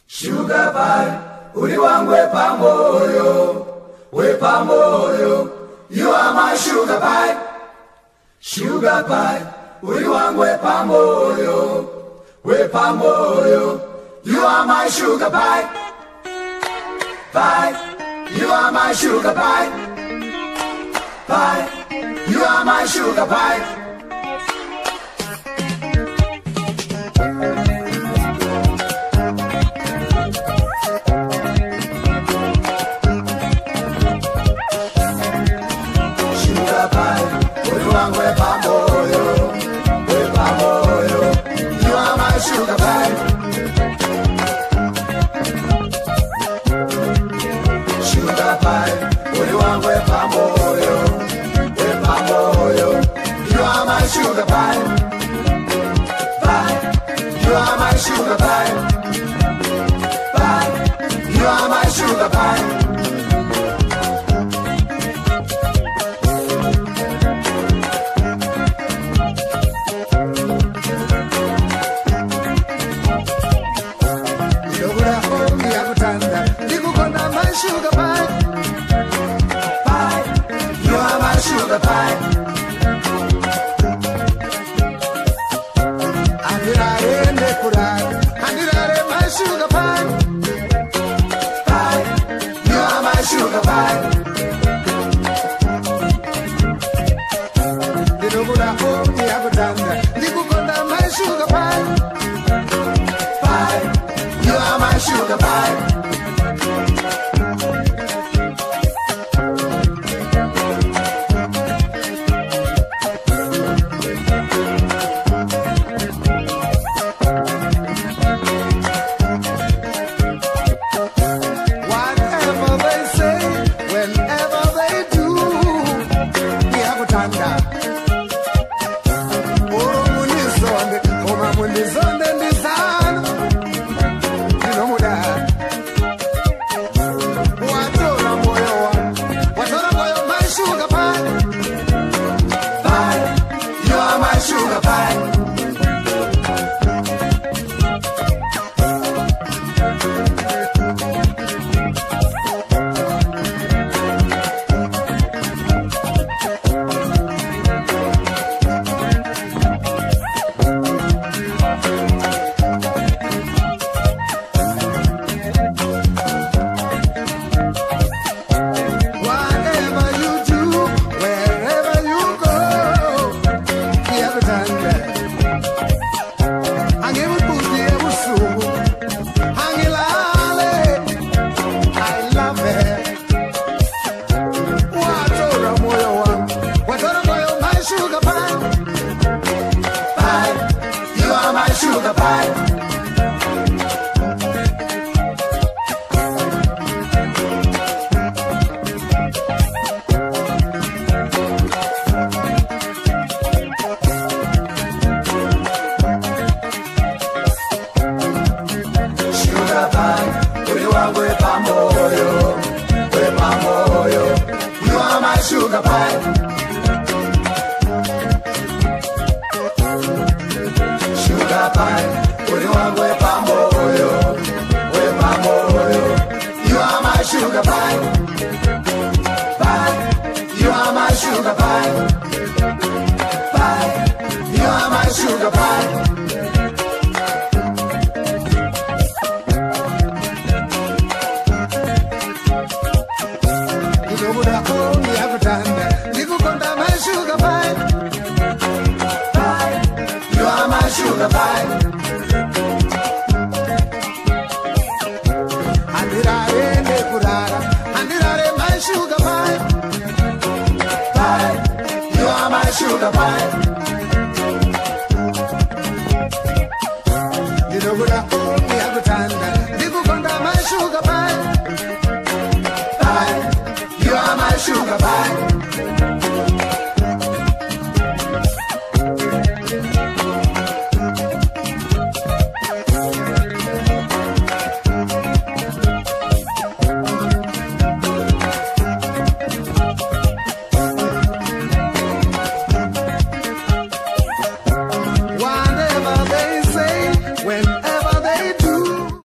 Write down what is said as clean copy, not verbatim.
Sugar pie, uri wangu wepa moyo, you are my sugar pie. Sugar pie, uri wangu wepa moyo, you are my sugar pie. Pie, you are my sugar pie. Pie, you are my sugar pie. Wepa moyo, you are my sugar pie. Sugar pie, uri wangu wepa moyo, you are my sugar pie. Pie, you are my sugar pie. Pie, you are my sugar pie. Sugar pie, pie, you are my sugar pie. Andirare nekurai, andirare my sugar pie. Pie, you are my sugar pie. Dinobura omi abutanga, nikukona my sugar pie. Pie, you are my sugar pie.